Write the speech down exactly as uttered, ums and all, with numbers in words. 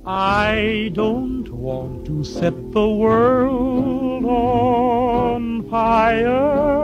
I don't want to set the world on fire.